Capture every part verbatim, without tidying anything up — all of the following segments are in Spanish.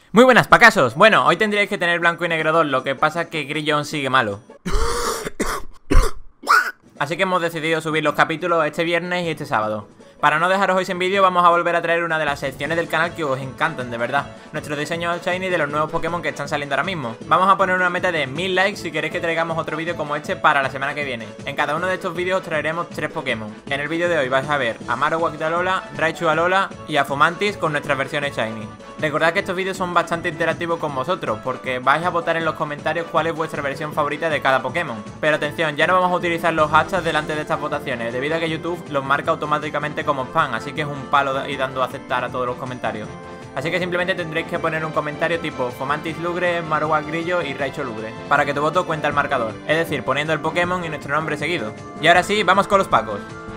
Muy buenas, pacasos. Bueno, hoy tendríais que tener blanco y negro dos, lo que pasa es que Grillon sigue malo. Así que hemos decidido subir los capítulos este viernes y este sábado. Para no dejaros hoy sin vídeo, vamos a volver a traer una de las secciones del canal que os encantan, de verdad. Nuestros diseños shiny de los nuevos Pokémon que están saliendo ahora mismo. Vamos a poner una meta de mil likes si queréis que traigamos otro vídeo como este para la semana que viene. En cada uno de estos vídeos os traeremos tres Pokémon. En el vídeo de hoy vais a ver a Marowak de Alola, Raichu Alola y a Fomantis con nuestras versiones shiny. Recordad que estos vídeos son bastante interactivos con vosotros, porque vais a votar en los comentarios cuál es vuestra versión favorita de cada Pokémon. Pero atención, ya no vamos a utilizar los hashtags delante de estas votaciones, debido a que YouTube los marca automáticamente como spam, así que es un palo ir dando a aceptar a todos los comentarios. Así que simplemente tendréis que poner un comentario tipo Fomantis Lugre, Marowak Grillo y Raichu Lugre, para que tu voto cuente al marcador, es decir, poniendo el Pokémon y nuestro nombre seguido. Y ahora sí, vamos con los pacos.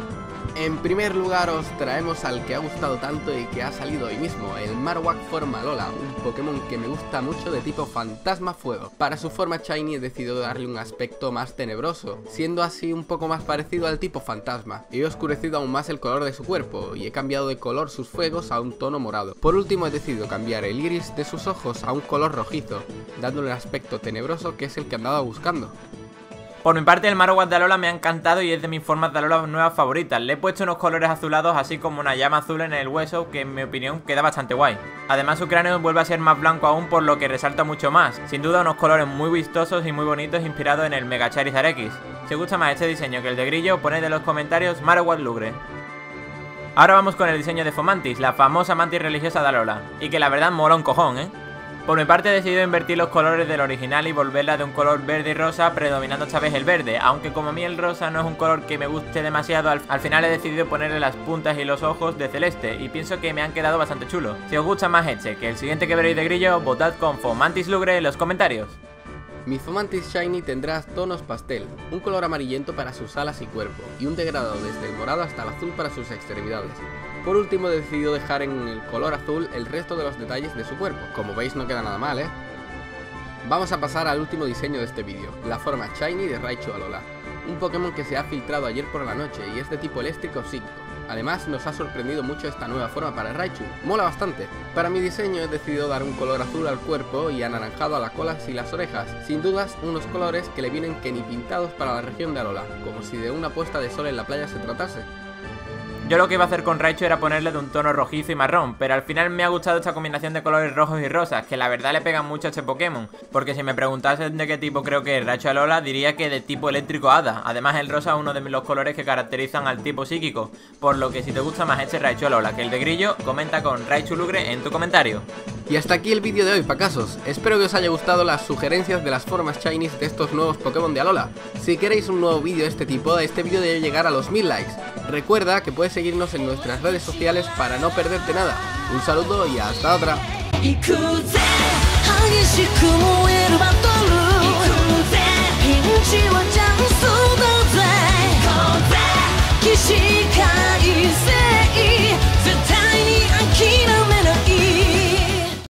En primer lugar os traemos al que ha gustado tanto y que ha salido hoy mismo, el Marowak Forma Alola, un Pokémon que me gusta mucho de tipo Fantasma Fuego. Para su forma shiny he decidido darle un aspecto más tenebroso, siendo así un poco más parecido al tipo Fantasma. He oscurecido aún más el color de su cuerpo y he cambiado de color sus fuegos a un tono morado. Por último he decidido cambiar el iris de sus ojos a un color rojizo, dándole un aspecto tenebroso que es el que andaba buscando. Por mi parte, el Marowak de Alola me ha encantado y es de mis formas de Alola nuevas favoritas. Le he puesto unos colores azulados así como una llama azul en el hueso que en mi opinión queda bastante guay. Además su cráneo vuelve a ser más blanco aún, por lo que resalta mucho más. Sin duda unos colores muy vistosos y muy bonitos inspirados en el Mega Charizard X. Si os gusta más este diseño que el de Grillo, poned en los comentarios Marowak Lugre. Ahora vamos con el diseño de Fomantis, la famosa mantis religiosa de Alola. Y que la verdad mola un cojón, ¿eh? Por mi parte he decidido invertir los colores del original y volverla de un color verde y rosa, predominando esta vez el verde, aunque como a mí el rosa no es un color que me guste demasiado, al, al final he decidido ponerle las puntas y los ojos de celeste, y pienso que me han quedado bastante chulos. Si os gusta más este que el siguiente que veréis de Grillo, votad con Fomantis Lugre en los comentarios. Mi Fomantis Shiny tendrá tonos pastel, un color amarillento para sus alas y cuerpo, y un degradado desde el morado hasta el azul para sus extremidades. Por último he decidido dejar en el color azul el resto de los detalles de su cuerpo, como veis no queda nada mal, ¿eh? Vamos a pasar al último diseño de este vídeo, la forma Shiny de Raichu Alola, un Pokémon que se ha filtrado ayer por la noche y es de tipo eléctrico psíquico. Además nos ha sorprendido mucho esta nueva forma para Raichu, mola bastante. Para mi diseño he decidido dar un color azul al cuerpo y anaranjado a las colas y las orejas, sin dudas unos colores que le vienen que ni pintados para la región de Alola, como si de una puesta de sol en la playa se tratase. Yo lo que iba a hacer con Raichu era ponerle de un tono rojizo y marrón, pero al final me ha gustado esta combinación de colores rojos y rosas, que la verdad le pegan mucho a este Pokémon, porque si me preguntasen de qué tipo creo que es Raichu Alola, diría que de tipo eléctrico hada. Además el rosa es uno de los colores que caracterizan al tipo psíquico, por lo que si te gusta más este Raichu Alola que el de Grillo, comenta con Raichu Lugre en tu comentario. Y hasta aquí el vídeo de hoy, pacasos. Espero que os haya gustado las sugerencias de las formas shinies de estos nuevos Pokémon de Alola. Si queréis un nuevo vídeo de este tipo, este vídeo debe llegar a los mil likes. Recuerda que puedes seguirnos en nuestras redes sociales para no perderte nada. Un saludo y hasta otra.